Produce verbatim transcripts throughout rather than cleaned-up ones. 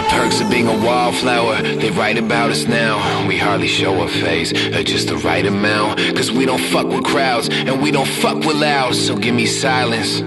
the perks of being a wallflower. They write about us now, we hardly show our face, or just the right amount. Cause we don't fuck with crowds, and we don't fuck with loud. So give me silence.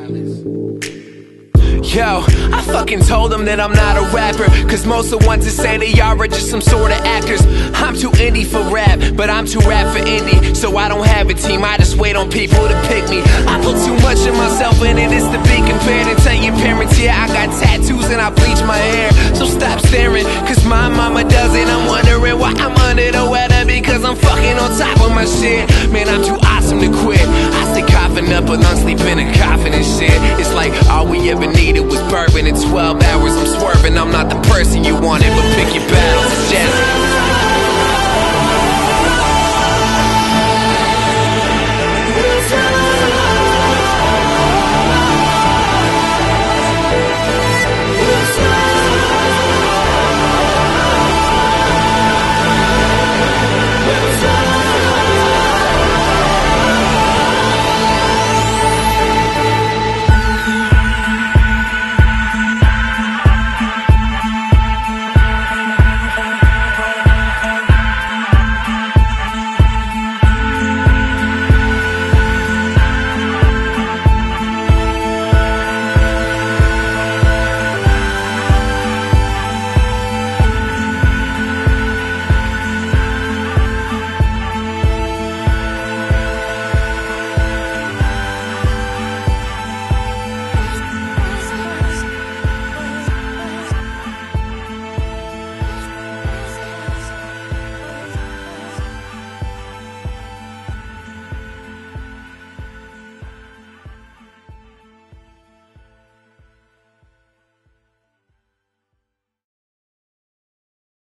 Yo, I fucking told them that I'm not a rapper, cause most of the ones that say they are are just some sort of actors. I'm too indie for rap, but I'm too rap for indie. So I don't have a team, I just wait on people to pick me. I put too much of myself in it, it's to be compared. And tell your parents, yeah, I got tattoos and I bleach my hair. So stop staring, cause my mama does it. I'm wondering why I'm under the weather, because I'm fucking on top of my shit. Man, I'm too awesome to quit. I stay coughing up a lung, sleep in a coffin and shit. It's like all we ever needed was bourbon. In twelve hours I'm swerving, I'm not the person you wanted, but pick your